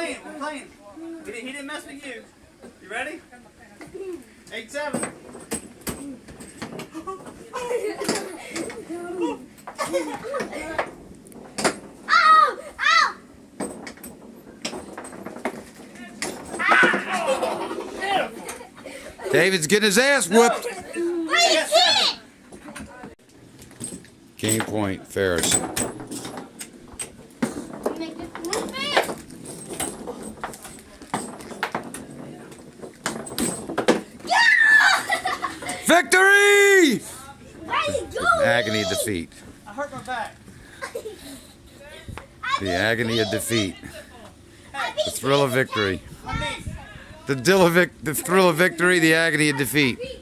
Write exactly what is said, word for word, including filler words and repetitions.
playing. We're playing. He didn't, he didn't mess with you. You ready? Eight, seven. Ow! Ow! David's getting his ass whooped. Yes, Game point, Farriss. Make this move fast. Victory! Where are you going? Agony of defeat. I hurt my back. The agony of defeat. The thrill of victory. My knee. The, dill of vic- the thrill of victory, the agony of defeat.